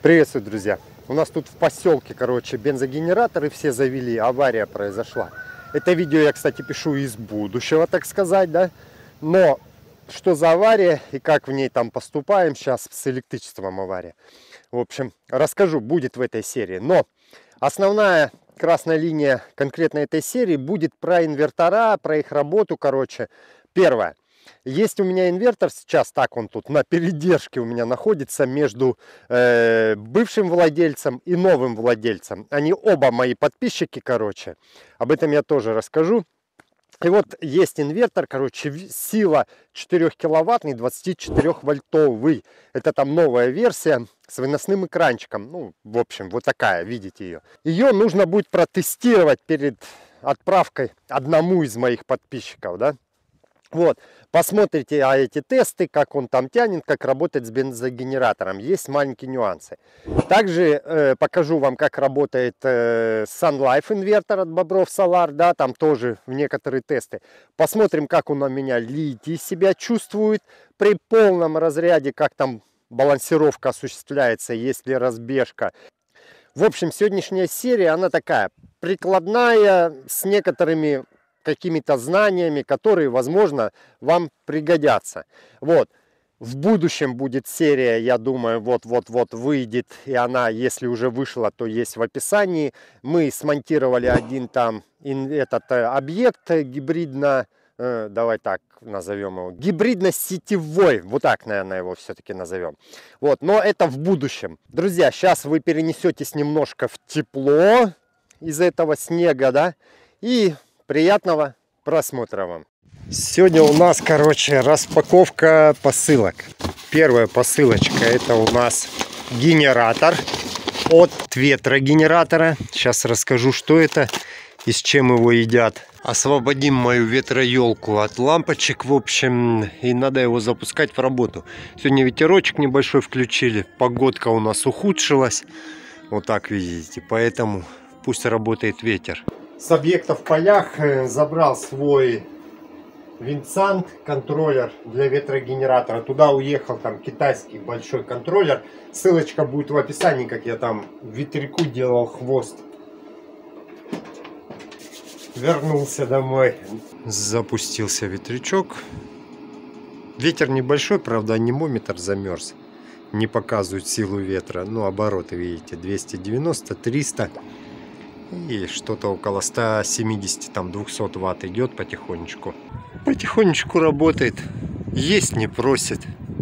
Приветствую, друзья! У нас тут в поселке, короче, бензогенераторы все завели, авария произошла. Это видео я, кстати, пишу из будущего, так сказать, да? Но что за авария и как в ней там поступаем, сейчас с электричеством авария. В общем, расскажу, будет в этой серии. Но основная красная линия конкретно этой серии будет про инвертора, про их работу, короче. Первое. Есть у меня инвертор сейчас, так он тут на передержке у меня находится между бывшим владельцем и новым владельцем. Они оба мои подписчики, короче. Об этом я тоже расскажу. И вот есть инвертор, короче, сила 4 киловаттный, 24 вольтовый. Это там новая версия с выносным экранчиком. Ну, в общем, вот такая, видите ее. Ее нужно будет протестировать перед отправкой одному из моих подписчиков, да. Вот, посмотрите эти тесты, как он там тянет, как работает с бензогенератором. Есть маленькие нюансы. Также покажу вам, как работает Sun Life инвертор от Бобров Solar, да, там тоже в некоторые тесты. Посмотрим, как он у меня литий себя чувствует при полном разряде, как там балансировка осуществляется, есть ли разбежка. В общем, сегодняшняя серия, она такая прикладная, с некоторыми какими-то знаниями, которые, возможно, вам пригодятся. Вот. В будущем будет серия, я думаю, вот-вот-вот выйдет, и она, если уже вышла, то есть в описании. Мы смонтировали один там этот объект гибридно, давай так назовем его, гибридно-сетевой, вот так, наверное, его все-таки назовем. Вот, но это в будущем. Друзья, сейчас вы перенесетесь немножко в тепло из этого снега, да, и приятного просмотра вам. Сегодня у нас, короче, распаковка посылок. Первая посылочка — это у нас генератор от ветрогенератора. Сейчас расскажу, что это и с чем его едят. Освободим мою ветроелку от лампочек, в общем, и надо его запускать в работу. Сегодня ветерочек небольшой включили, погодка у нас ухудшилась. Вот так видите, поэтому пусть работает ветер. С объекта в полях забрал свой Винсант контроллер для ветрогенератора. Туда уехал там китайский большой контроллер. Ссылочка будет в описании, как я там ветряку делал хвост. Вернулся домой. Запустился ветрячок. Ветер небольшой, правда, анимометр замерз. Не показывает силу ветра. Ну, обороты, видите, 290, 300. И что-то около 170, там 200 ватт идет потихонечку. Потихонечку работает. Есть не просит.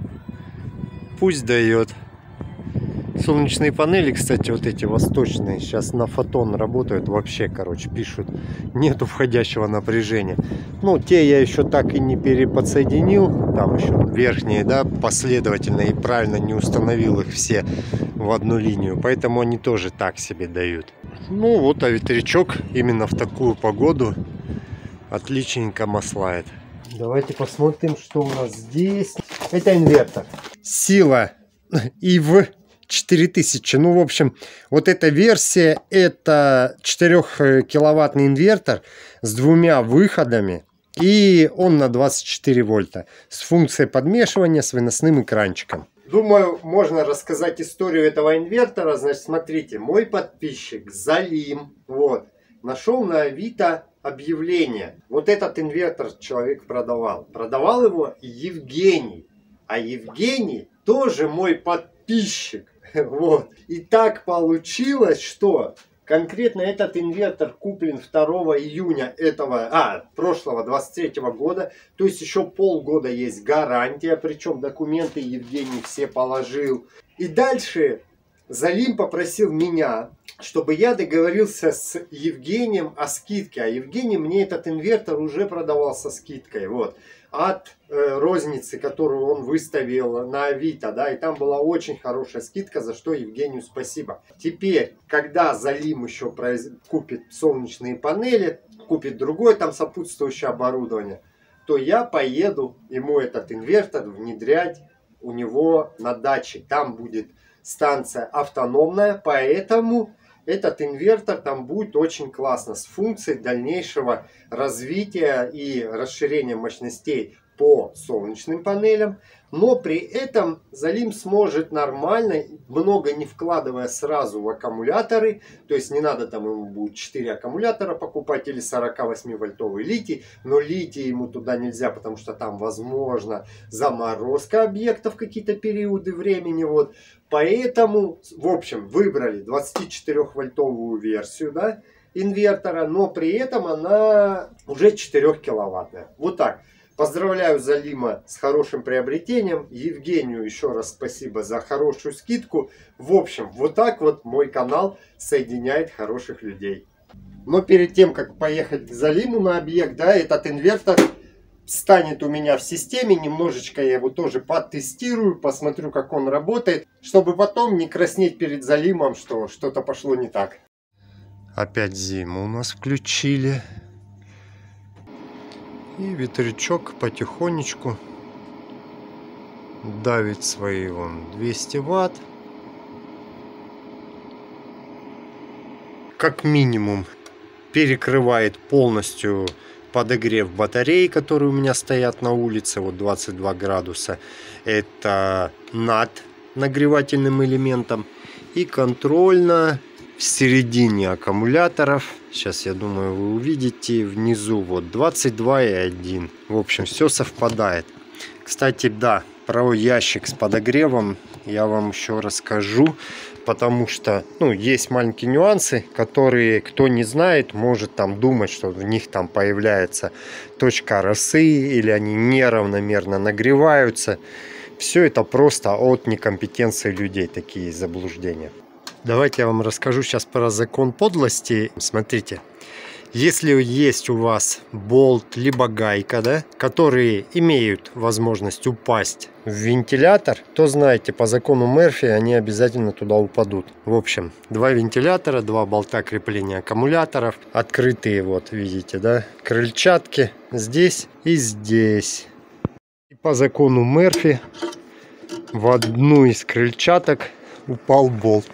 Пусть дает. Солнечные панели, кстати, вот эти восточные, сейчас на фотон работают. Вообще, короче, пишут, нету входящего напряжения. Ну, те я еще так и не переподсоединил. Там еще верхние, да, последовательно и правильно не установил их все в одну линию. Поэтому они тоже так себе дают. Ну вот, а ветрячок именно в такую погоду отличненько маслает. Давайте посмотрим, что у нас здесь. Это инвертор. Сила ИВ 4000. Ну, в общем, вот эта версия, это 4-киловаттный инвертор с двумя выходами. И он на 24 вольта. С функцией подмешивания, с выносным экранчиком. Думаю, можно рассказать историю этого инвертора. Значит, смотрите, мой подписчик Залим, вот, нашел на Авито объявление. Вот этот инвертор человек продавал. Продавал его Евгений. А Евгений тоже мой подписчик. Вот. И так получилось, что конкретно этот инвертор куплен 2 июня прошлого 23 года. То есть еще полгода есть гарантия. Причем документы Евгений все положил. И дальше Залим попросил меня, чтобы я договорился с Евгением о скидке. А Евгений мне этот инвертор уже продавал со скидкой. Вот. От розницы, которую он выставил на Авито, да, и там была очень хорошая скидка, за что Евгению спасибо. Теперь, когда Залим еще купит солнечные панели, купит другое там сопутствующее оборудование, то я поеду ему этот инвертор внедрять у него на даче. Там будет станция автономная, поэтому этот инвертор там будет очень классно, с функцией дальнейшего развития и расширения мощностей по солнечным панелям, но при этом Залим сможет нормально, много не вкладывая сразу в аккумуляторы, то есть не надо там ему будет 4 аккумулятора покупать или 48-вольтовый литий, но литий ему туда нельзя, потому что там возможно заморозка объектов в какие-то периоды времени, вот. Поэтому, в общем, выбрали 24-вольтовую версию, да, инвертора, но при этом она уже 4 киловаттная. Вот так. Поздравляю Залима с хорошим приобретением. Евгению еще раз спасибо за хорошую скидку. В общем, вот так вот мой канал соединяет хороших людей. Но перед тем, как поехать к Залиму на объект, да, этот инвертор станет у меня в системе. Немножечко я его тоже потестирую, посмотрю, как он работает, чтобы потом не краснеть перед Залимом, что что-то пошло не так. Опять зиму у нас включили. И ветрячок потихонечку давит свои 200 ватт. Как минимум перекрывает полностью подогрев батарей, которые у меня стоят на улице. Вот 22 градуса. Это над нагревательным элементом. И контрольно в середине аккумуляторов, сейчас я думаю вы увидите, внизу вот 22,1. В общем, все совпадает. Кстати, да, про ящик с подогревом я вам еще расскажу, потому что, ну, есть маленькие нюансы, которые, кто не знает, может там думать, что в них там появляется точка росы или они неравномерно нагреваются. Все это просто от некомпетенции людей, такие заблуждения. Давайте я вам расскажу сейчас про закон подлости. Смотрите, если есть у вас болт либо гайка, да, которые имеют возможность упасть в вентилятор, то знаете, по закону Мерфи они обязательно туда упадут. В общем, 2 вентилятора, 2 болта крепления аккумуляторов, открытые, вот видите, да, крыльчатки здесь и здесь. И по закону Мерфи в одну из крыльчаток упал болт.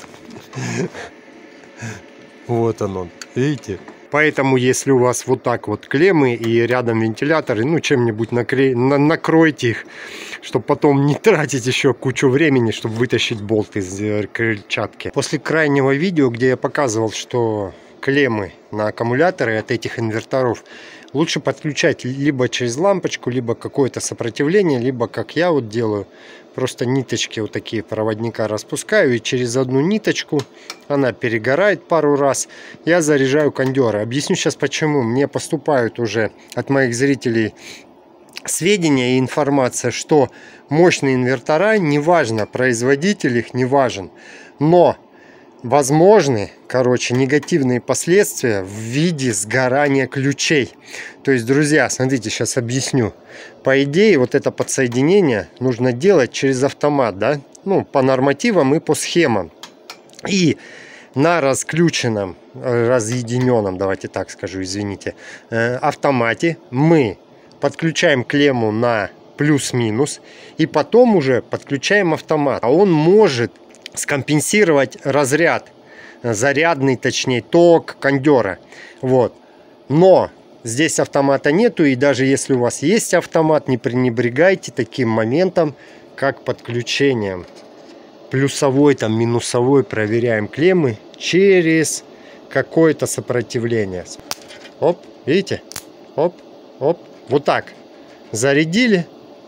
Вот он, видите? Поэтому, если у вас вот так вот клеммы и рядом вентиляторы, ну, чем-нибудь накройте их, чтобы потом не тратить еще кучу времени, чтобы вытащить болт из крыльчатки. После крайнего видео, где я показывал, что клеммы на аккумуляторы от этих инверторов лучше подключать либо через лампочку, либо какое-то сопротивление, либо, как я вот делаю, просто ниточки вот такие проводника распускаю, и через одну ниточку, она перегорает пару раз, я заряжаю кондеры. Объясню сейчас почему. Мне поступают уже от моих зрителей сведения и информация, что мощные инвертора, неважно, производитель их не важен, но возможны, короче, негативные последствия в виде сгорания ключей. То есть, друзья, смотрите, сейчас объясню. По идее, вот это подсоединение нужно делать через автомат, да? Ну, по нормативам и по схемам. И на расключенном, разъединенном, давайте так скажу, извините, автомате мы подключаем клемму на плюс-минус и потом уже подключаем автомат. А он может скомпенсировать разряд, зарядный, точнее, ток кондера. Вот. Но здесь автомата нету, и даже если у вас есть автомат, не пренебрегайте таким моментом, как подключением. Плюсовой, там, минусовой проверяем клеммы через какое-то сопротивление. Оп, видите? Оп, оп. Вот так. Зарядили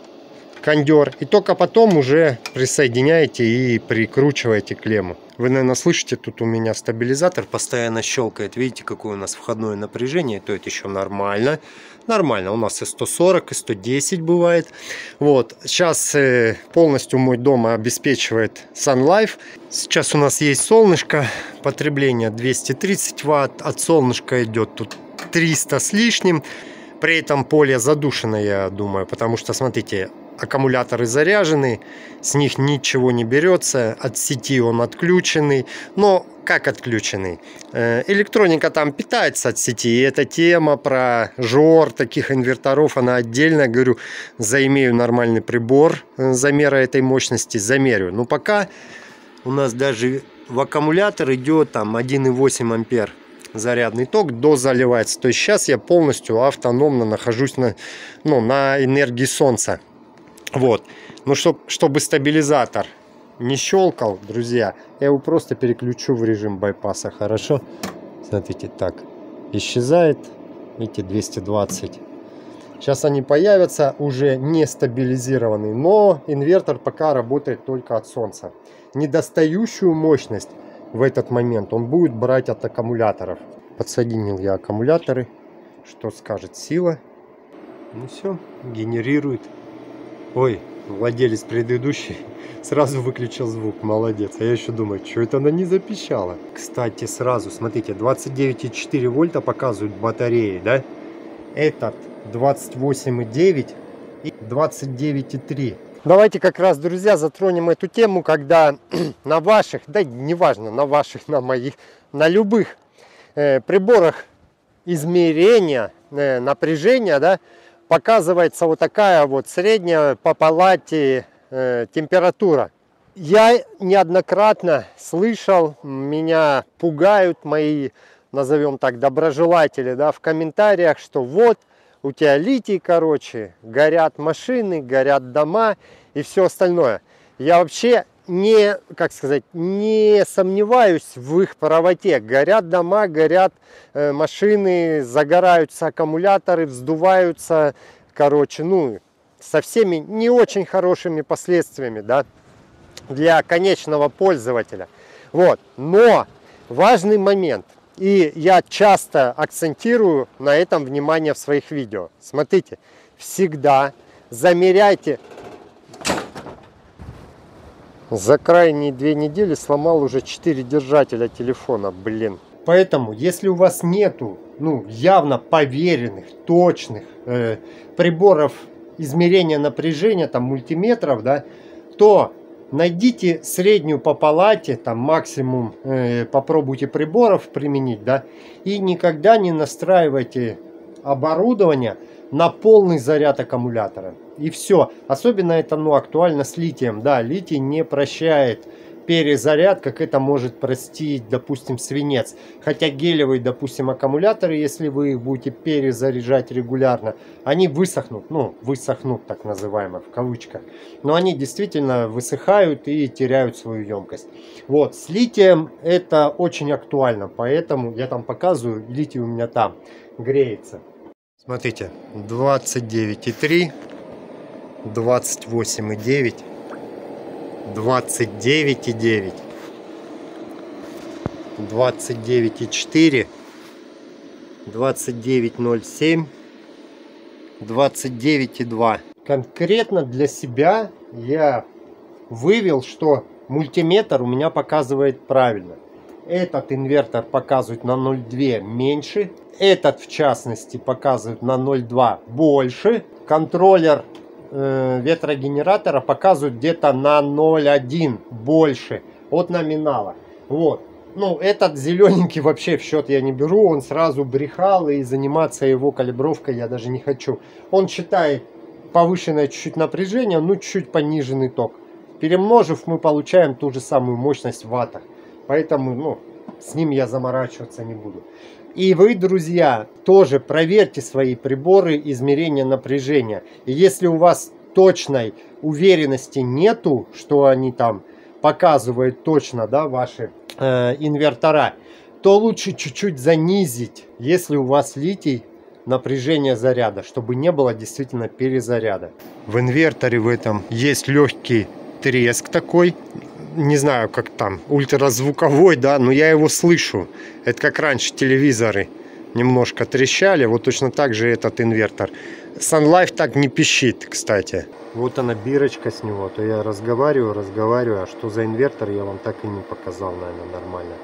кондер, и только потом уже присоединяете и прикручиваете клемму. Вы, наверное, слышите, тут у меня стабилизатор постоянно щелкает. Видите, какое у нас входное напряжение? То это еще нормально. Нормально. У нас и 140, и 110 бывает. Вот. Сейчас полностью мой дом обеспечивает Sun Life. Сейчас у нас есть солнышко. Потребление 230 ватт. От солнышка идет тут 300 с лишним. При этом поле задушено, я думаю. Потому что, смотрите, аккумуляторы заряжены, с них ничего не берется, от сети он отключенный. Но как отключенный? Электроника там питается от сети, и эта тема про жор таких инверторов, она отдельно, говорю, заимею нормальный прибор замера этой мощности, замерю. Но пока у нас даже в аккумулятор идет там 1,8 ампер зарядный ток, дозаливается. То есть сейчас я полностью автономно нахожусь на энергии солнца. Вот. Ну, чтобы стабилизатор не щелкал, друзья, я его просто переключу в режим байпаса. Хорошо? Смотрите, так. Исчезает. Видите, 220. Сейчас они появятся уже не стабилизированные, но инвертор пока работает только от солнца. Недостающую мощность в этот момент он будет брать от аккумуляторов. Подсоединил я аккумуляторы. Что скажет сила? Ну все, генерирует. Ой, владелец предыдущий сразу выключил звук. Молодец. А я еще думаю, что это она не запищала. Кстати, сразу, смотрите, 29,4 вольта показывают батареи, да? Этот 28,9 и 29,3. Давайте как раз, друзья, затронем эту тему, когда на ваших, да неважно, на ваших, на моих, на любых приборах измерения напряжения, да, показывается вот такая вот средняя по палате температура. Я неоднократно слышал, меня пугают мои, назовем так, доброжелатели, да, в комментариях, что вот у тебя литий, короче, горят машины, горят дома и все остальное. Я вообще не, как сказать, не сомневаюсь в их правоте. Горят дома, горят машины, загораются аккумуляторы, вздуваются, короче, ну, со всеми не очень хорошими последствиями, да, для конечного пользователя. Вот, но важный момент. И я часто акцентирую на этом внимание в своих видео. Смотрите, всегда замеряйте. За крайние 2 недели сломал уже 4 держателя телефона, блин. Поэтому, если у вас нету, ну, явно поверенных, точных приборов измерения напряжения, там, мультиметров, да, то найдите среднюю по палате, там максимум попробуйте приборов применить, да, и никогда не настраивайте оборудование на полный заряд аккумулятора. И все. Особенно это, ну, актуально с литием. Да, литий не прощает перезаряд, как это может простить, допустим, свинец. Хотя гелевые, допустим, аккумуляторы, если вы их будете перезаряжать регулярно, они высохнут, ну, высохнут, так называемо, в кавычках. Но они действительно высыхают и теряют свою емкость. Вот, с литием это очень актуально, поэтому я там показываю, литий у меня там греется. Смотрите, 29,3, 28,9. 29,9, 29,4, 29,07, 29,2. Конкретно для себя я вывел, что мультиметр у меня показывает правильно. Этот инвертор показывает на 0,2 меньше. Этот, в частности, показывает на 0,2 больше. Контроллер ветрогенератора показывают где-то на 0,1 больше от номинала. Вот. Ну, этот зелененький вообще в счет я не беру. Он сразу брехал, и заниматься его калибровкой я даже не хочу. Он считает повышенное чуть-чуть напряжение, ну, чуть-чуть пониженный ток. Перемножив, мы получаем ту же самую мощность в ваттах. Поэтому, ну, с ним я заморачиваться не буду. И вы, друзья, тоже проверьте свои приборы измерения напряжения. И если у вас точной уверенности нету, что они там показывают точно, да, ваши инвертора, то лучше чуть-чуть занизить, если у вас литий, напряжение заряда, чтобы не было действительно перезаряда. В инверторе в этом есть легкий треск такой. Не знаю, как там, ультразвуковой, да, но я его слышу. Это как раньше телевизоры немножко трещали, вот точно так же этот инвертор. Sunlife так не пищит, кстати. Вот она, бирочка с него, то я разговариваю, а что за инвертор, я вам так и не показал, наверное, нормально.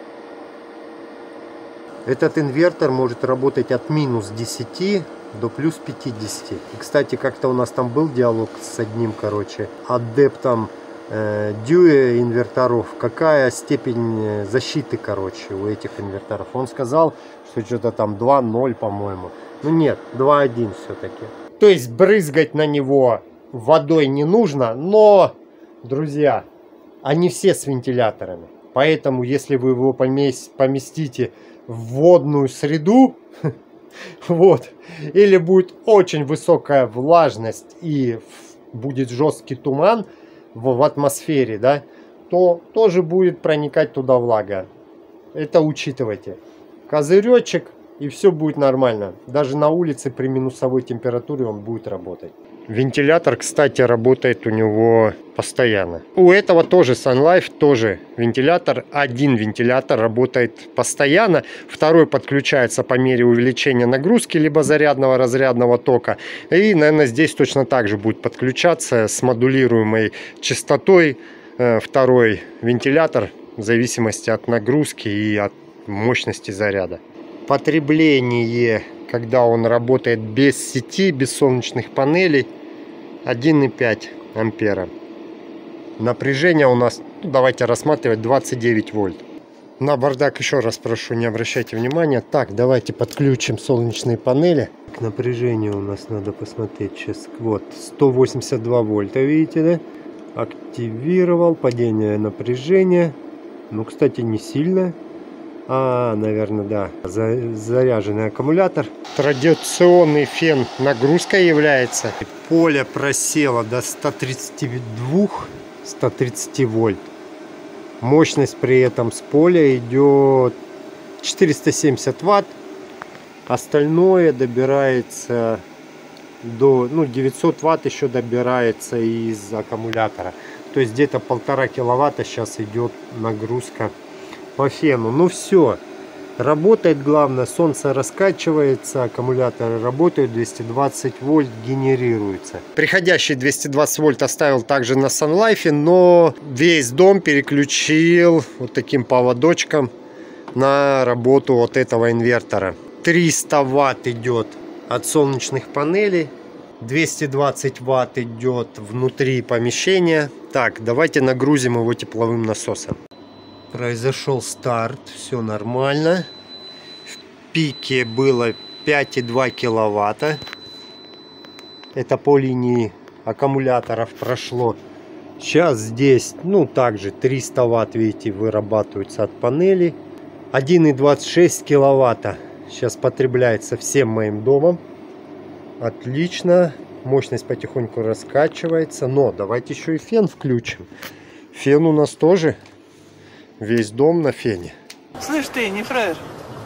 Этот инвертор может работать от минус 10 до плюс 50. И, кстати, как-то у нас там был диалог с одним, короче, адептом дюэ инверторов, какая степень защиты, короче, у этих инверторов. Он сказал, что что-то там 2.0, по-моему. Ну нет, 2.1 все-таки. То есть брызгать на него водой не нужно, но, друзья, они все с вентиляторами. Поэтому, если вы его поместите водную среду, вот, или будет очень высокая влажность и будет жесткий туман в атмосфере, да, то тоже будет проникать туда влага. Это учитывайте. Козыречек, и все будет нормально. Даже на улице при минусовой температуре он будет работать. Вентилятор, кстати, работает у него постоянно. У этого тоже Sun Life, тоже вентилятор. Один вентилятор работает постоянно, второй подключается по мере увеличения нагрузки, либо зарядного, разрядного тока. И, наверное, здесь точно так же будет подключаться с модулируемой частотой второй вентилятор в зависимости от нагрузки и от мощности заряда. Потребление, когда он работает без сети, без солнечных панелей, 1,5 ампера. Напряжение у нас, давайте рассматривать, 29 вольт. На бардак еще раз прошу, не обращайте внимания. Так, давайте подключим солнечные панели. Напряжение у нас надо посмотреть сейчас. Вот, 182 вольта, видите, да? Активировал, падение напряжения. Ну, кстати, не сильно. Наверное, да. Заряженный аккумулятор. Традиционный фен нагрузкой является. Поле просело до 130 вольт. Мощность при этом с поля идет 470 ватт. Остальное добирается до 900 ватт еще добирается из аккумулятора. То есть где-то 1,5 киловатта сейчас идет нагрузка по фену. Ну все, работает, главное, солнце раскачивается, аккумуляторы работают, 220 вольт генерируется. Приходящий 220 вольт оставил также на Sun Life, но весь дом переключил вот таким поводочком на работу вот этого инвертора. 300 ватт идет от солнечных панелей, 220 ватт идет внутри помещения. Так, давайте нагрузим его тепловым насосом. Произошел старт, все нормально. В пике было 5,2 киловатта. Это по линии аккумуляторов прошло. Сейчас здесь, также 300 ватт, видите, вырабатывается от панели. 1,26 киловатта сейчас потребляется всем моим домом. Отлично. Мощность потихоньку раскачивается. Но давайте еще и фен включим. Фен у нас тоже... Весь дом на фене. Слышь ты, не фраер.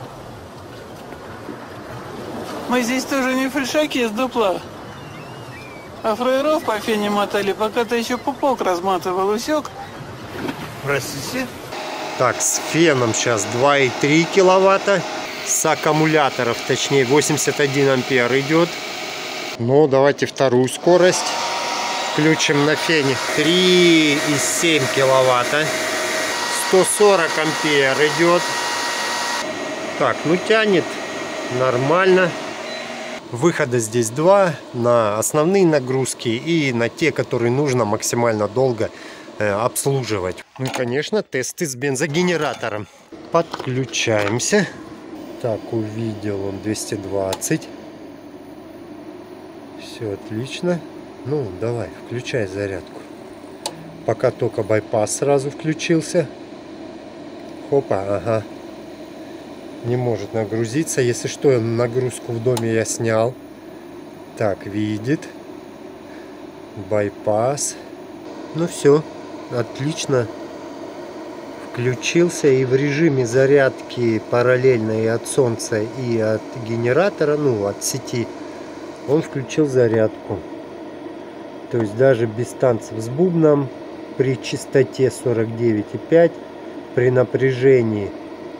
Мы здесь тоже не фальшаки из дупла. А фраеров по фене мотали, пока ты еще пупок разматывал, усек? Простите. Так, с феном сейчас 2,3 киловатта. С аккумуляторов, точнее 81 ампер идет. Ну, давайте вторую скорость включим на фене. 3,7 киловатта. 140 ампер идет. Так, тянет нормально. Выхода здесь два: на основные нагрузки и на те, которые нужно максимально долго обслуживать. Ну и, конечно, тесты с бензогенератором. Подключаемся. Так, увидел он 220. Все отлично. Ну, давай, включай зарядку. Пока только байпас сразу включился. Хопа, ага. Не может нагрузиться. Если что, нагрузку в доме я снял. Так, видит. Байпас. Ну все, отлично. Включился, и в режиме зарядки параллельно и от солнца, и от генератора, от сети, он включил зарядку. То есть даже без танцев с бубном, при частоте 49,5, при напряжении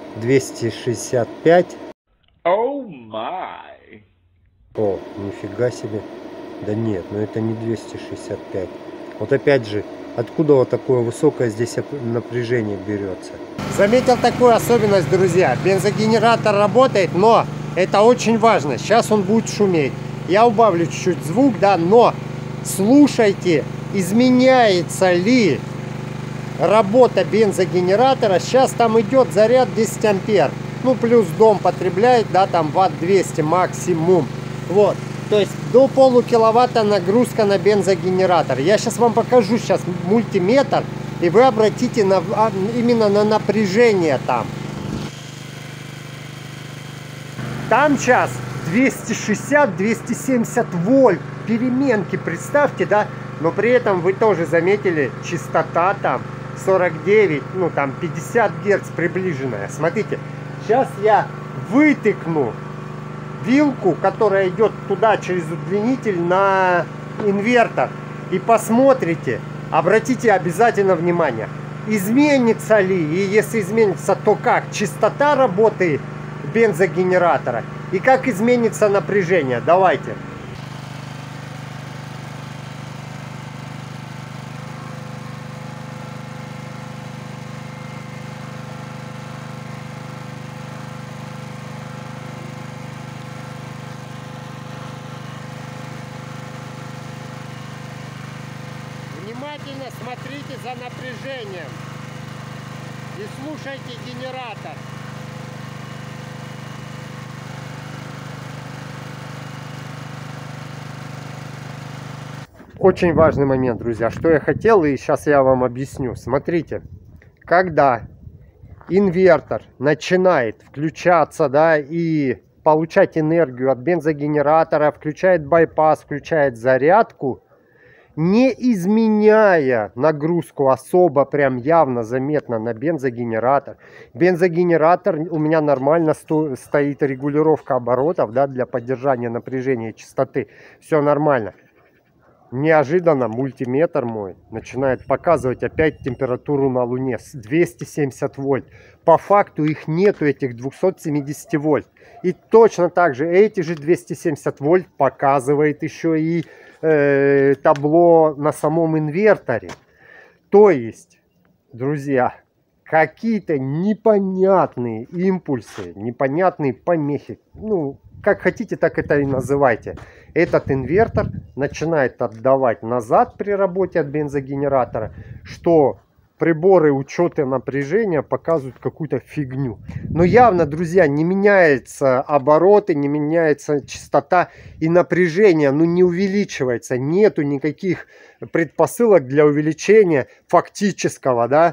265. О, май! О, нифига себе. Да нет, это не 265. Вот опять же, откуда вот такое высокое здесь напряжение берется? Заметил такую особенность, друзья. Бензогенератор работает, но это очень важно. Сейчас он будет шуметь. Я убавлю чуть-чуть звук, да, но слушайте, изменяется ли работа бензогенератора. Сейчас там идет заряд 10 ампер. Плюс дом потребляет, да, там ватт 200 максимум. Вот. То есть до полукиловатта нагрузка на бензогенератор. Я сейчас вам покажу мультиметр, и вы обратите именно на напряжение там. Там сейчас 260-270 вольт. Переменки, представьте, да? Но при этом вы тоже заметили, частота там 49, ну там 50 Гц приближенная. Смотрите, сейчас я вытыкну вилку, которая идет туда через удлинитель на инвертор. И посмотрите, обратите обязательно внимание, изменится ли, и если изменится, то как частота работы бензогенератора и как изменится напряжение. Давайте. Внимательно смотрите за напряжением и слушайте генератор. Очень важный момент, друзья, что я хотел, и сейчас я вам объясню. Смотрите, когда инвертор начинает включаться, да, и получать энергию от бензогенератора, включает байпас, включает зарядку, не изменяя нагрузку особо прям явно заметно на бензогенератор. Бензогенератор у меня нормально стоит, регулировка оборотов, да, для поддержания напряжения и частоты. Все нормально. Неожиданно мультиметр мой начинает показывать опять температуру на Луне с 270 вольт. По факту их нету, этих 270 вольт. И точно так же эти же 270 вольт показывает еще и табло на самом инверторе. То есть, друзья, какие-то непонятные импульсы, непонятные помехи, ну, как хотите, так это и называйте. Этот инвертор начинает отдавать назад при работе от бензогенератора, что приборы учета напряжения показывают какую-то фигню. Но явно, друзья, не меняются обороты, не меняется частота и напряжение, ну не увеличивается. Нету никаких предпосылок для увеличения фактического, да,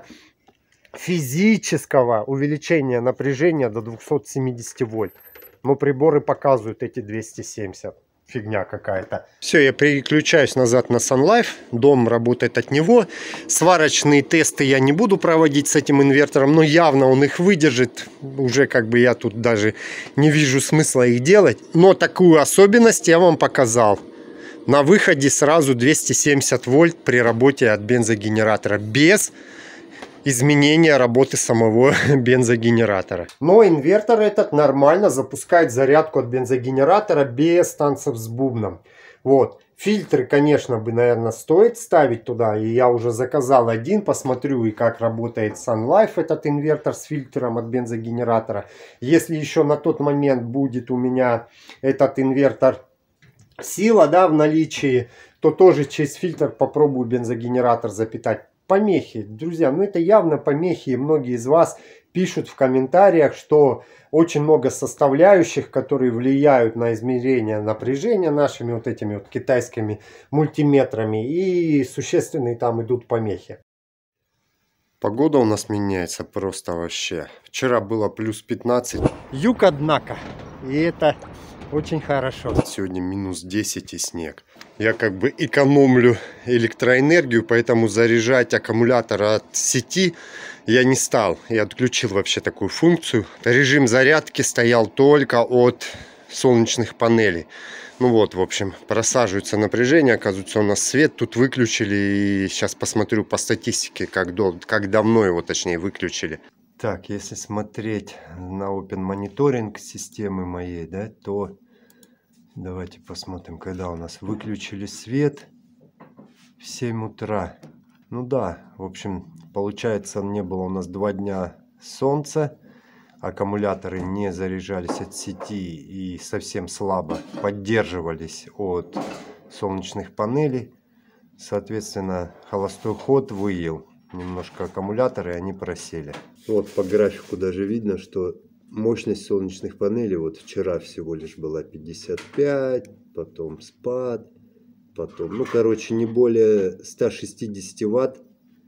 физического увеличения напряжения до 270 вольт. Но приборы показывают эти 270. Фигня какая-то. Все, я переключаюсь назад на Sun Life. Дом работает от него. Сварочные тесты я не буду проводить с этим инвертором, но явно он их выдержит. Уже как бы я тут даже не вижу смысла их делать. Но такую особенность я вам показал. На выходе сразу 270 вольт при работе от бензогенератора. Без изменения работы самого бензогенератора. Но инвертор этот нормально запускает зарядку от бензогенератора без танцев с бубном. Вот. Фильтры, конечно, бы, наверное, стоит ставить туда. И я уже заказал один. Посмотрю, и как работает Sun Life, этот инвертор с фильтром от бензогенератора. Если еще на тот момент будет у меня этот инвертор сила, да, в наличии, то тоже через фильтр попробую бензогенератор запитать. Помехи, друзья, ну это явно помехи, и многие из вас пишут в комментариях, что очень много составляющих, которые влияют на измерение напряжения нашими вот этими вот китайскими мультиметрами, и существенные там идут помехи. Погода у нас меняется просто вообще. Вчера было плюс 15. Юг, однако, и это очень хорошо. Сегодня минус 10 и снег. Я как бы экономлю электроэнергию, поэтому заряжать аккумулятор от сети я не стал. Я отключил вообще такую функцию. Режим зарядки стоял только от солнечных панелей. Ну вот, в общем, просаживается напряжение. Оказывается, у нас свет тут выключили. И сейчас посмотрю по статистике, как давно его, точнее, выключили. Так, если смотреть на Open Monitoring системы моей, да, то давайте посмотрим, когда у нас выключили свет. В 7 утра. Ну да, в общем, получается, не было у нас 2 дня солнца. Аккумуляторы не заряжались от сети и совсем слабо поддерживались от солнечных панелей. Соответственно, холостой ход выел немножко аккумуляторы, и они просели. Вот по графику даже видно, что мощность солнечных панелей вот вчера всего лишь была 55, потом спад, потом, ну короче, не более 160 ватт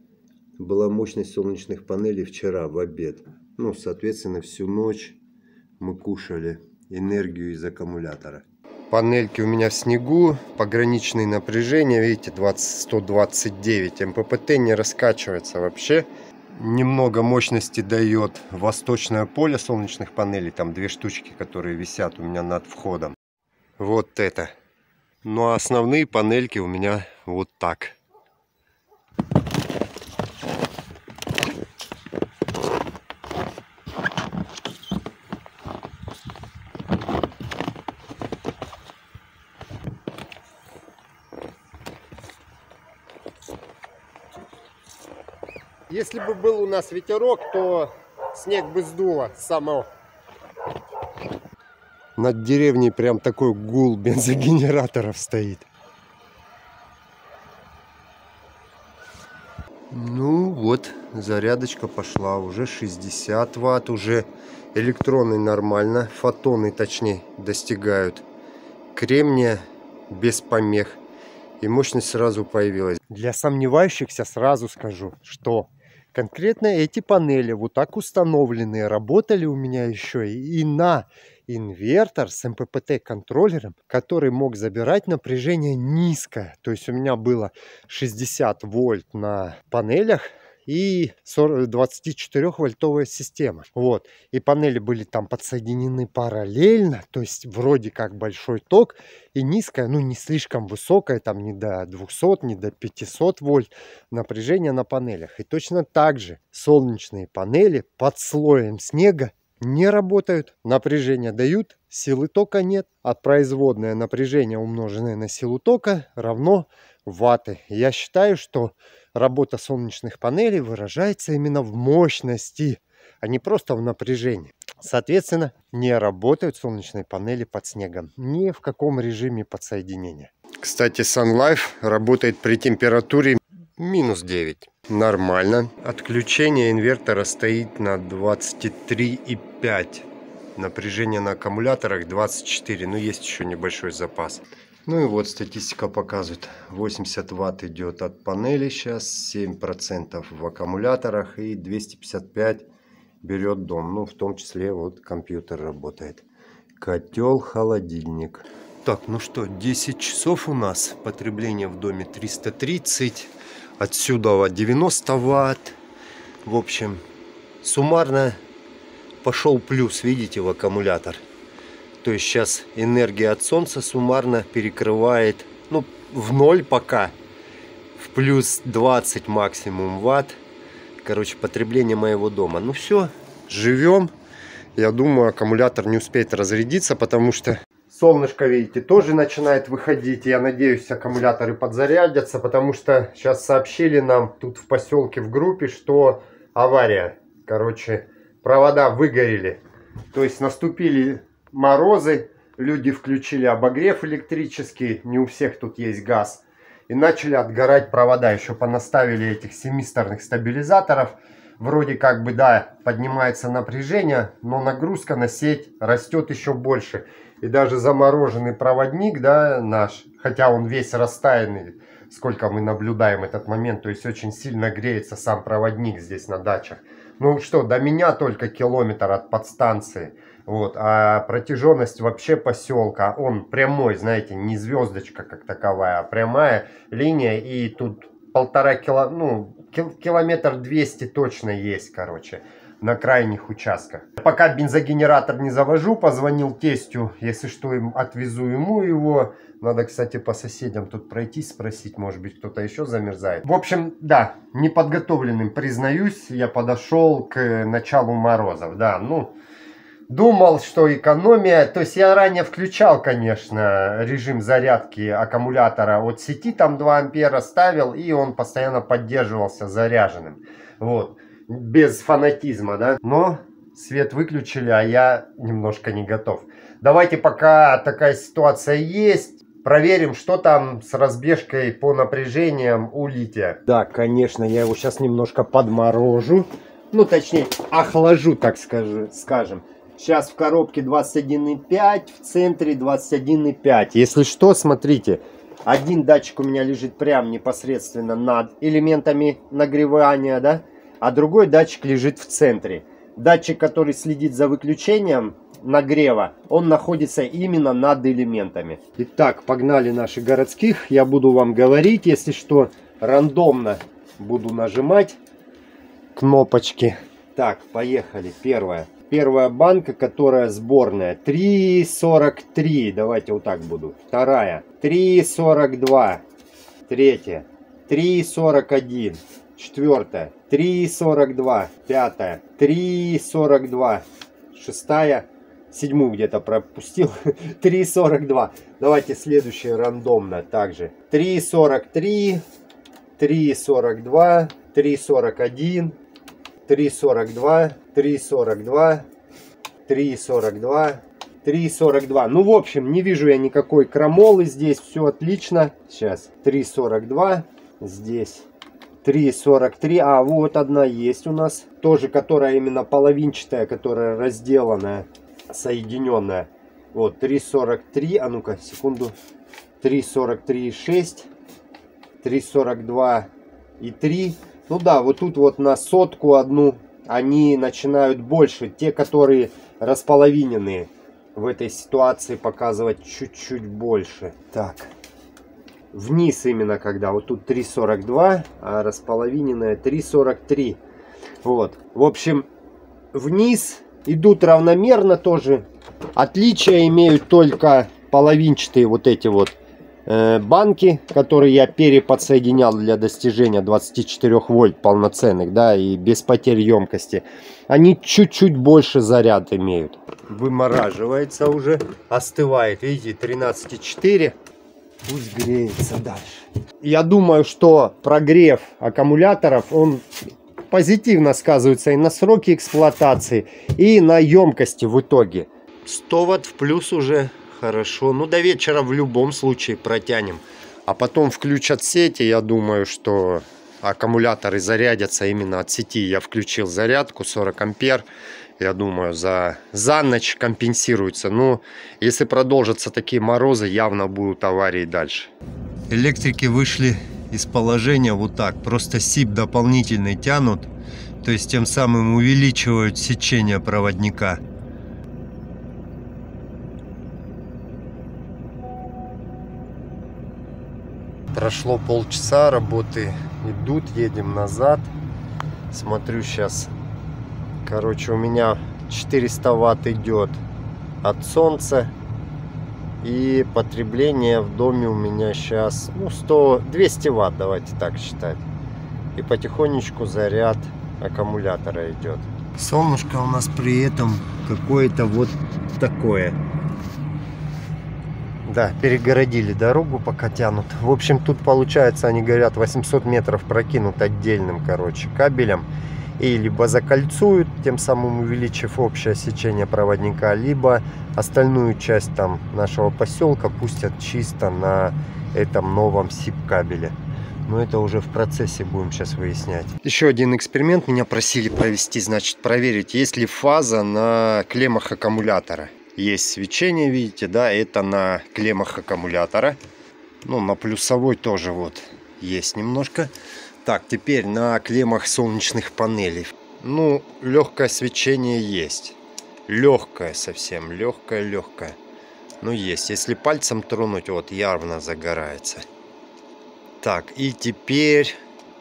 была мощность солнечных панелей вчера в обед. Ну, соответственно, всю ночь мы кушали энергию из аккумулятора. Панельки у меня в снегу, пограничные напряжения, видите, 129 МППТ не раскачивается вообще. Немного мощности дает восточное поле солнечных панелей, там 2 штучки, которые висят у меня над входом. Вот это. Ну а основные панельки у меня вот так. Если бы был у нас ветерок, то снег бы сдуло само. Над деревней прям такой гул бензогенераторов стоит. Ну вот, зарядочка пошла. Уже 60 ватт, уже электроны нормально, фотоны точнее достигают кремния без помех. И мощность сразу появилась. Для сомневающихся сразу скажу, что конкретно эти панели, вот так установленные, работали у меня еще и на инвертор с МППТ-контроллером, который мог забирать напряжение низкое. То есть у меня было 60 вольт на панелях и 24-вольтовая система. Вот. И панели были там подсоединены параллельно, то есть вроде как большой ток и низкое, ну не слишком высокое, там не до 200, не до 500 вольт напряжение на панелях. И точно так же солнечные панели под слоем снега не работают, напряжение дают, силы тока нет, а производное напряжение, умноженное на силу тока, равно ватты. Я считаю, что работа солнечных панелей выражается именно в мощности, а не просто в напряжении. Соответственно, не работают солнечные панели под снегом, ни в каком режиме подсоединения. Кстати, SunLife работает при температуре минус 9. Нормально. Отключение инвертора стоит на 23,5. Напряжение на аккумуляторах 24. Но есть еще небольшой запас. Ну и вот статистика показывает. 80 ватт идет от панели сейчас. 7% в аккумуляторах. И 255 берет дом. Ну в том числе вот компьютер работает. Котел, холодильник. Так, ну что, 10 часов у нас. Потребление в доме 330. Отсюда 90 ватт. В общем, суммарно пошел плюс, видите, в аккумулятор. То есть сейчас энергия от солнца суммарно перекрывает, ну, в ноль пока, в плюс 20 максимум ватт. Короче, потребление моего дома. Ну все, живем. Я думаю, аккумулятор не успеет разрядиться, потому что солнышко, видите, тоже начинает выходить. Я надеюсь, аккумуляторы подзарядятся, потому что сейчас сообщили нам тут в поселке в группе, что авария. Короче, провода выгорели. То есть наступили морозы, люди включили обогрев электрический, не у всех тут есть газ. И начали отгорать провода. Еще понаставили этих семисторных стабилизаторов. Вроде как бы, да, поднимается напряжение, но нагрузка на сеть растет еще больше. И даже замороженный проводник, да, наш, хотя он весь растаянный, сколько мы наблюдаем этот момент, то есть очень сильно греется сам проводник здесь на дачах. Ну что, до меня только километр от подстанции, вот, а протяженность вообще поселка, он прямой, знаете, не звездочка как таковая, а прямая линия, и тут километр 200 точно есть, короче, на крайних участках. Пока бензогенератор не завожу, позвонил тестю, если что, отвезу ему его. Надо, кстати, по соседям тут пройтись, спросить, может быть, кто-то еще замерзает. В общем, да, неподготовленным, признаюсь, я подошел к началу морозов, да, ну, думал, что экономия, то есть я ранее включал, конечно, режим зарядки аккумулятора от сети, там 2 ампера ставил, и он постоянно поддерживался заряженным, вот. Без фанатизма, да, но свет выключили, а я немножко не готов. Давайте, пока такая ситуация есть, проверим, что там с разбежкой по напряжениям у лития. Да, конечно, я его сейчас немножко подморожу, ну точнее охлажу, так скажем. Сейчас в коробке 21,5, в центре 21,5. Если что, смотрите, один датчик у меня лежит прям непосредственно над элементами нагревания, да, а другой датчик лежит в центре. Датчик, который следит за выключением, нагрева, он находится именно над элементами. Итак, погнали наши городских. Я буду вам говорить, если что, рандомно буду нажимать кнопочки. Так, поехали. Первая банка, которая сборная, 3,43. Давайте вот так буду. Вторая, 3,42. Третья, 3,41. Четвертая, 3,42. Пятая, 3,42. Шестая, седьмую где-то пропустил, 3,42. Давайте следующее рандомно также. 3,43, 3,42, 3,41, 3,42, 3,42, 3,42, 3,42. Ну, в общем, не вижу я никакой крамолы здесь. Все отлично. Сейчас 3,42. Здесь 3,43. А, вот одна есть у нас. Тоже, которая именно половинчатая, которая разделанная, соединенная. Вот 3,43. А ну-ка, секунду. 3,43,6. 3,42,3. Ну да, вот тут вот на сотку одну они начинают больше. Те, которые располовиненные, в этой ситуации показывать чуть-чуть больше. Так. Вниз именно когда. Вот тут 3,42, а располовиненная 3,43. Вот. В общем, вниз идут равномерно тоже. Отличия имеют только половинчатые вот эти вот банки, которые я переподсоединял для достижения 24 вольт полноценных, да, и без потерь емкости. Они чуть-чуть больше заряд имеют. Вымораживается уже, остывает, видите, 13,4. Пусть греется дальше. Я думаю, что прогрев аккумуляторов, он позитивно сказывается и на сроке эксплуатации, и на емкости в итоге. 100 Вт в плюс уже хорошо. Ну, до вечера в любом случае протянем. А потом включат сети. Я думаю, что аккумуляторы зарядятся именно от сети. Я включил зарядку 40 ампер. Я думаю, за ночь компенсируется. Но если продолжатся такие морозы, явно будут аварии дальше. Электрики вышли из положения вот так. Просто СИП дополнительный тянут. То есть тем самым увеличивают сечение проводника. Прошло полчаса, работы идут, едем назад. Смотрю сейчас. Короче, у меня 400 Вт идет от солнца. И потребление в доме у меня сейчас, ну, 200 Вт, давайте так считать. И потихонечку заряд аккумулятора идет. Солнышко у нас при этом какое-то вот такое. Да, перегородили дорогу, пока тянут. В общем, тут получается, они говорят, 800 метров прокинут отдельным, короче, кабелем. И либо закольцуют, тем самым увеличив общее сечение проводника, либо остальную часть там нашего поселка пустят чисто на этом новом СИП-кабеле. Но это уже в процессе будем сейчас выяснять. Еще один эксперимент меня просили провести, значит, проверить, есть ли фаза на клеммах аккумулятора. Есть свечение, видите, да, это на клеммах аккумулятора. Ну, на плюсовой тоже вот есть немножко. Так, теперь на клеммах солнечных панелей. Ну, легкое свечение есть. Легкое совсем, легкое. Ну, есть. Если пальцем тронуть, вот явно загорается. Так, и теперь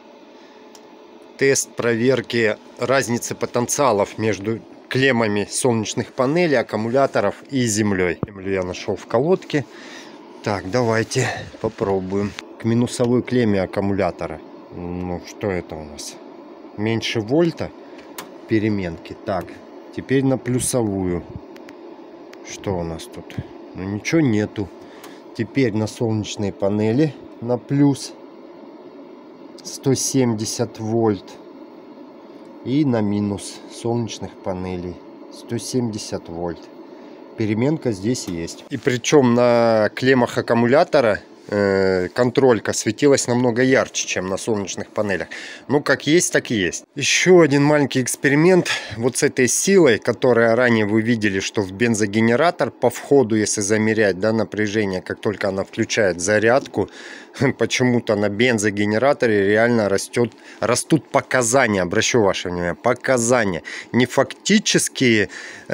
тест проверки разницы потенциалов между клеммами солнечных панелей, аккумуляторов и землей. Землю я нашел в колодке. Так, давайте попробуем. К минусовой клемме аккумулятора. Ну, что это у нас? Меньше вольта переменки. Так, теперь на плюсовую. Что у нас тут? Ну, ничего нету. Теперь на солнечные панели на плюс 170 вольт. И на минус солнечных панелей 170 вольт. Переменка здесь есть. И причем на клеммах аккумулятора контролька светилась намного ярче, чем на солнечных панелях. Ну, как есть, так и есть. Еще один маленький эксперимент вот с этой силой, которая ранее вы видели, что в бензогенератор по входу, если замерять, да, напряжение, как только она включает зарядку, почему-то на бензогенераторе реально растут показания. Обращу ваше внимание, показания. Не фактические,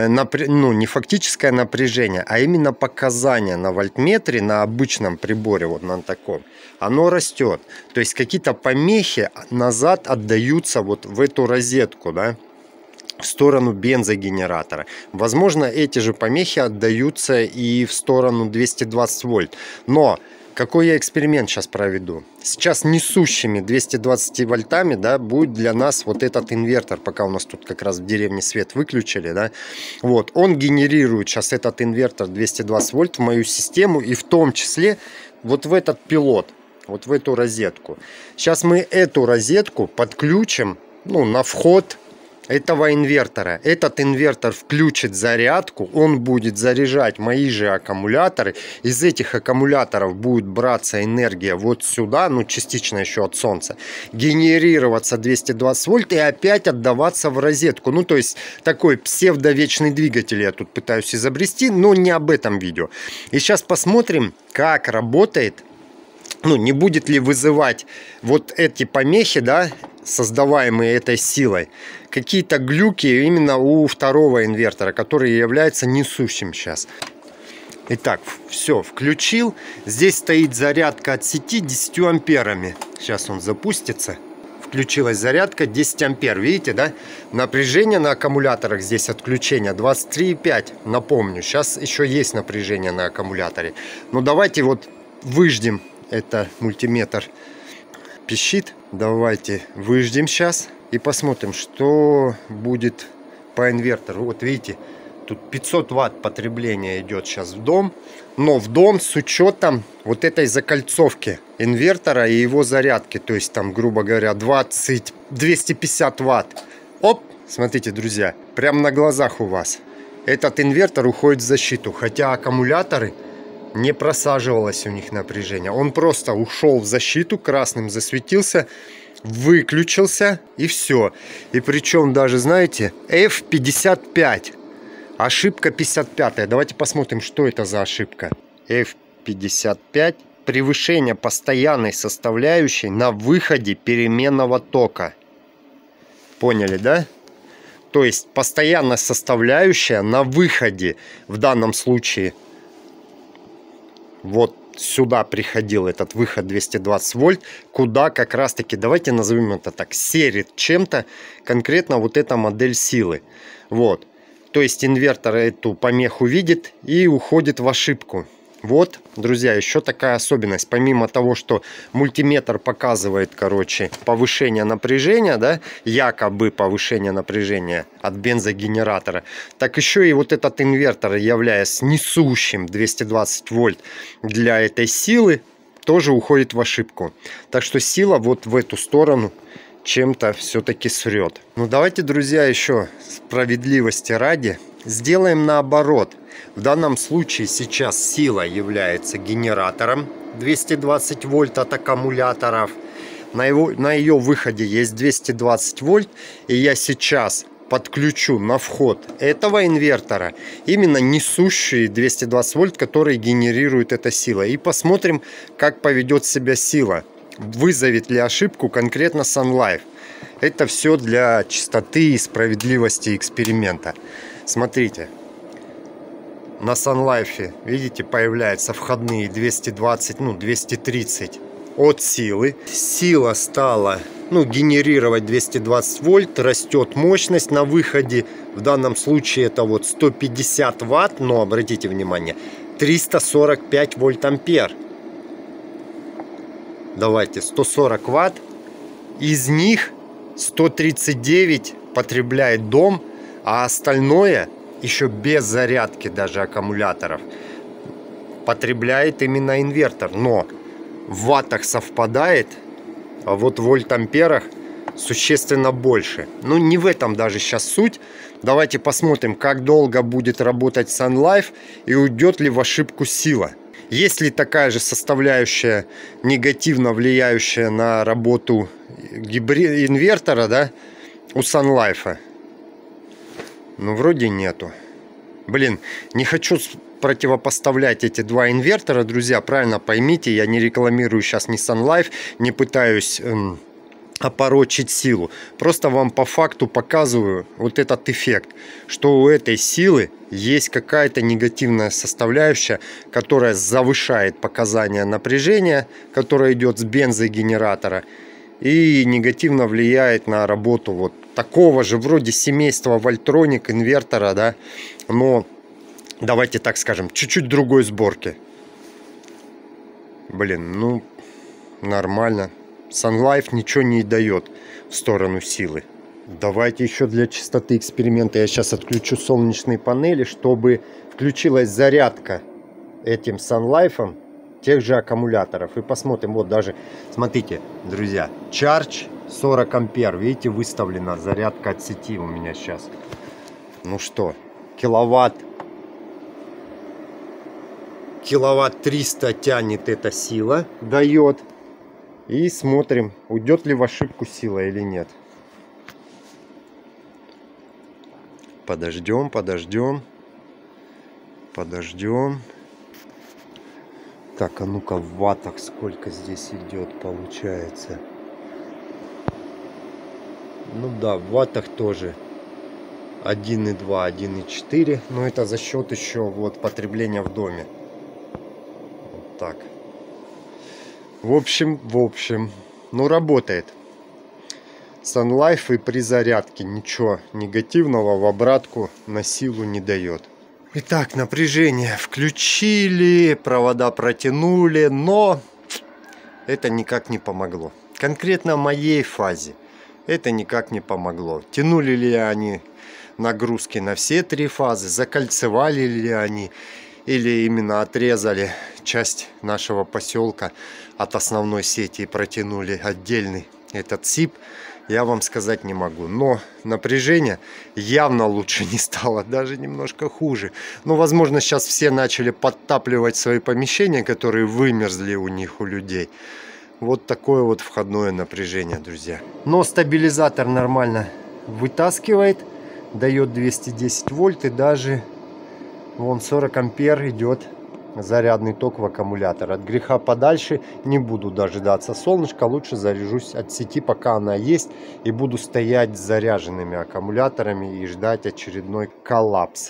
не фактическое напряжение, а именно показания на вольтметре, на обычном приборе, вот на таком. Оно растет. То есть какие-то помехи назад отдаются вот в эту розетку, да, в сторону бензогенератора. Возможно, эти же помехи отдаются и в сторону 220 вольт. Но какой я эксперимент сейчас проведу? Сейчас несущими 220 вольтами, да, будет для нас вот этот инвертор, пока у нас тут как раз в деревне свет выключили, да, вот, он генерирует сейчас этот инвертор 220 вольт в мою систему, и в том числе вот в этот пилот, вот в эту розетку. Сейчас мы эту розетку подключим, ну, на вход этого инвертора. Этот инвертор включит зарядку, он будет заряжать мои же аккумуляторы. Из этих аккумуляторов будет браться энергия вот сюда, ну частично еще от солнца, генерироваться 220 вольт и опять отдаваться в розетку. Ну то есть такой псевдовечный двигатель я тут пытаюсь изобрести, но не об этом видео. И сейчас посмотрим, как работает, ну не будет ли вызывать вот эти помехи, да, создаваемые этой силой, какие-то глюки именно у второго инвертора, который является несущим сейчас. Итак, все, включил. Здесь стоит зарядка от сети 10 амперами. Сейчас он запустится. Включилась зарядка 10 ампер. Видите, да? Напряжение на аккумуляторах здесь отключение 23,5. Напомню, сейчас еще есть напряжение на аккумуляторе. Но давайте вот выждем. Это мультиметр пищит. Давайте выждем сейчас и посмотрим, что будет по инвертору. Вот видите, тут 500 ватт потребление идет сейчас в дом, но в дом с учетом вот этой закольцовки инвертора и его зарядки, то есть там, грубо говоря, 250 ватт. Оп, смотрите, друзья, прямо на глазах у вас этот инвертор уходит в защиту, хотя аккумуляторы не просаживалось у них напряжение. Он просто ушел в защиту, красным засветился, выключился и все. И причем даже, знаете, F55. Ошибка 55. Давайте посмотрим, что это за ошибка. F55. Превышение постоянной составляющей на выходе переменного тока. Поняли, да? То есть постоянная составляющая на выходе в данном случае вот сюда приходил этот выход 220 вольт, куда как раз таки, давайте назовем это так, серит чем-то конкретно вот эта модель силы. Вот. То есть инвертор эту помеху видит и уходит в ошибку. Вот, друзья, еще такая особенность. Помимо того, что мультиметр показывает, короче, повышение напряжения, да, якобы повышение напряжения от бензогенератора, так еще и вот этот инвертор, являясь несущим 220 вольт для этой силы, тоже уходит в ошибку. Так что сила вот в эту сторону чем-то все-таки срет. Ну давайте, друзья, еще справедливости ради сделаем наоборот. В данном случае сейчас сила является генератором 220 вольт от аккумуляторов. На ее выходе есть 220 вольт. И я сейчас подключу на вход этого инвертора именно несущие 220 вольт, которые генерирует эта сила. И посмотрим, как поведет себя сила. Вызовет ли ошибку конкретно Sunlife. Это все для чистоты и справедливости эксперимента. Смотрите. На Sunlife, видите, появляются входные 220, ну 230 от силы. Сила стала, ну, генерировать 220 вольт, растет мощность на выходе. В данном случае это вот 150 ватт, но обратите внимание, 345 вольт ампер. Давайте 140 ватт. Из них 139 потребляет дом, а остальное еще без зарядки даже аккумуляторов потребляет именно инвертор. Но в ваттах совпадает, а вот в вольт-амперах существенно больше. Ну не в этом даже сейчас суть. Давайте посмотрим, как долго будет работать Sunlife и уйдет ли в ошибку сила. Есть ли такая же составляющая, негативно влияющая на работу инвертора, да, у Sunlife? Ну, вроде нету. Блин, не хочу противопоставлять эти два инвертора, друзья, правильно поймите, я не рекламирую сейчас Nissan Life, не пытаюсь опорочить силу. Просто вам по факту показываю вот этот эффект, что у этой силы есть какая-то негативная составляющая, которая завышает показания напряжения, которая идет с бензогенератора, и негативно влияет на работу вот такого же вроде семейства Valtronic инвертора, да, но давайте так скажем, чуть-чуть другой сборки. Блин, ну нормально. Sun Life ничего не дает в сторону силы. Давайте еще для чистоты эксперимента я сейчас отключу солнечные панели, чтобы включилась зарядка этим Sun Life тех же аккумуляторов. И посмотрим, вот даже, смотрите, друзья, Charge 40 ампер, видите, выставлена зарядка от сети у меня сейчас. Ну что, киловатт 300 тянет эта сила, дает. И смотрим, уйдет ли в ошибку сила или нет. Подождем. Так, а ну-ка в ваттах сколько здесь идет, получается. Ну да, в ваттах тоже 1,2, 1,4. Но это за счет еще вот потребления в доме. Вот так. В общем, ну работает. Sun Life и при зарядке ничего негативного в обратку на силу не дает. Итак, напряжение включили, провода протянули, но это никак не помогло. Конкретно в моей фазе это никак не помогло. Тянули ли они нагрузки на все три фазы, закольцевали ли они, или именно отрезали часть нашего поселка от основной сети и протянули отдельный этот СИП, я вам сказать не могу. Но напряжение явно лучше не стало, даже немножко хуже. Но, возможно, сейчас все начали подтапливать свои помещения, которые вымерзли у них, у людей. Вот такое вот входное напряжение, друзья. Но стабилизатор нормально вытаскивает, дает 210 вольт и даже вон 40 ампер идет зарядный ток в аккумулятор. От греха подальше не буду дожидаться солнышка, лучше заряжусь от сети, пока она есть, и буду стоять с заряженными аккумуляторами и ждать очередной коллапс.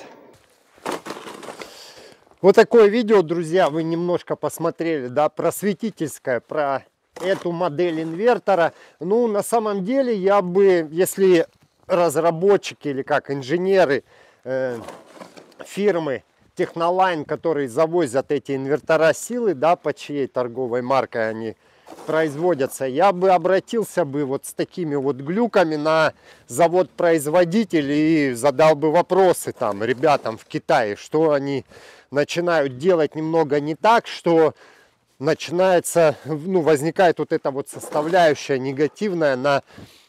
Вот такое видео, друзья, вы немножко посмотрели, да, просветительское про эту модель инвертора. Ну, на самом деле, я бы, если разработчики или как инженеры фирмы Технолайн, которые завозят эти инвертора силы, да, по чьей торговой маркой они производятся, я бы обратился бы вот с такими вот глюками на завод-производитель и задал бы вопросы там ребятам в Китае, что они начинают делать немного не так, что начинается, ну, возникает вот эта вот составляющая негативная на,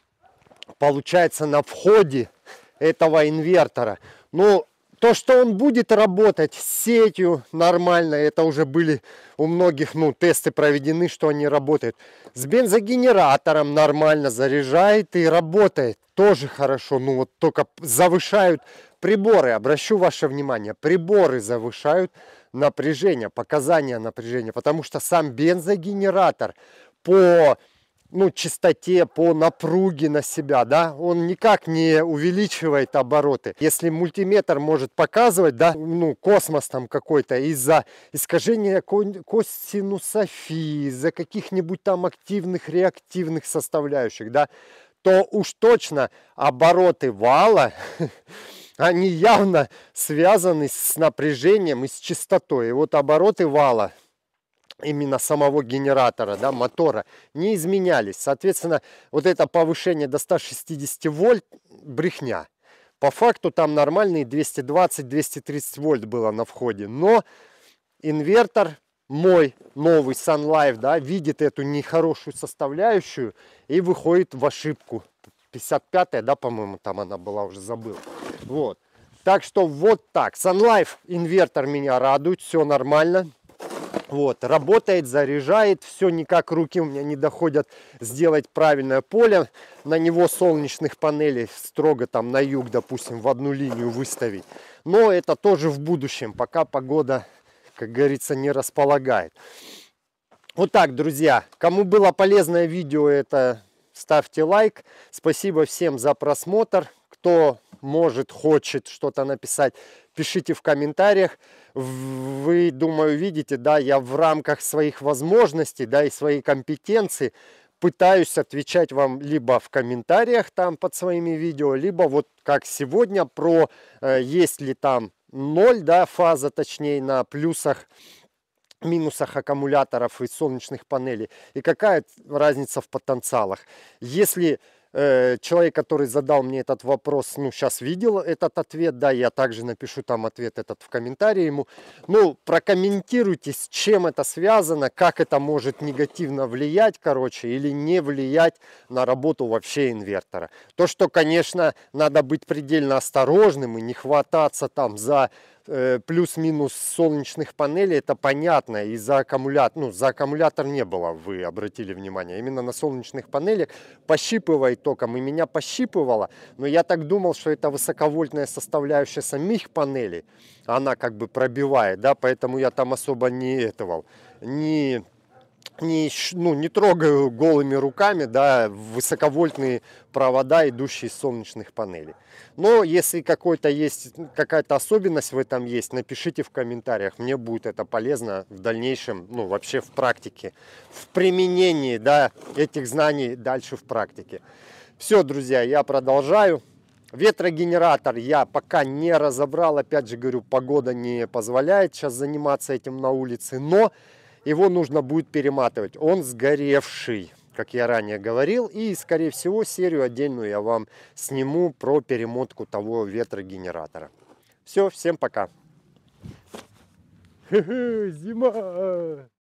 получается, на входе этого инвертора. Ну, то, что он будет работать с сетью нормально, это уже были у многих, ну, тесты проведены, что они работают. С бензогенератором нормально заряжает и работает. Тоже хорошо, ну вот только завышают приборы. Обращу ваше внимание, приборы завышают напряжение, показания напряжения. Потому что сам бензогенератор по... ну, частоте, по напруге на себя, да, он никак не увеличивает обороты. Если мультиметр может показывать, да, ну, космос там какой-то из-за искажения косинусофии, из-за каких-нибудь там активных, реактивных составляющих, да, то уж точно обороты вала, они явно связаны с напряжением и с частотой. И вот обороты вала, именно самого генератора, да, мотора, не изменялись. Соответственно, вот это повышение до 160 вольт брехня. По факту там нормальные 220-230 вольт было на входе. Но инвертор мой новый Sun Life, да, видит эту нехорошую составляющую и выходит в ошибку. 55-я, да, по-моему, там она была, уже забыл. Вот. Так что вот так. Sun Life инвертор меня радует, все нормально. Вот, работает, заряжает, все, никак руки у меня не доходят сделать правильное поле, на него солнечных панелей строго там на юг, допустим, в одну линию выставить. Но это тоже в будущем, пока погода, как говорится, не располагает. Вот так, друзья, кому было полезное видео, это ставьте лайк. Спасибо всем за просмотр. Кто может, хочет что-то написать, пишите в комментариях. Вы, думаю, видите, да, я в рамках своих возможностей, да, и своей компетенции пытаюсь отвечать вам либо в комментариях там под своими видео, либо вот как сегодня про есть ли там 0, да, фаза, точнее, на плюсах, минусах аккумуляторов и солнечных панелей, и какая разница в потенциалах. Если человек, который задал мне этот вопрос, ну, сейчас видел этот ответ, да, я также напишу там ответ этот в комментарии ему. Ну, прокомментируйте, с чем это связано, как это может негативно влиять, короче, или не влиять на работу вообще инвертора. То, что, конечно, надо быть предельно осторожным и не хвататься там за плюс-минус солнечных панелей, это понятно, и за аккумулятор, ну, за аккумулятор не было, вы обратили внимание, именно на солнечных панелях пощипывает током, и меня пощипывало, но я так думал, что это высоковольтная составляющая самих панелей, она как бы пробивает, да, поэтому я там особо не не трогаю голыми руками, да, высоковольтные провода, идущие из солнечных панелей. Но если какая-то особенность в этом есть, напишите в комментариях. Мне будет это полезно в дальнейшем, ну, вообще в практике, в применении, да, этих знаний дальше в практике. Все, друзья, я продолжаю. Ветрогенератор я пока не разобрал. Опять же говорю, погода не позволяет сейчас заниматься этим на улице, но его нужно будет перематывать. Он сгоревший, как я ранее говорил. И, скорее всего, серию отдельную я вам сниму про перемотку того ветрогенератора. Все, всем пока. Зима!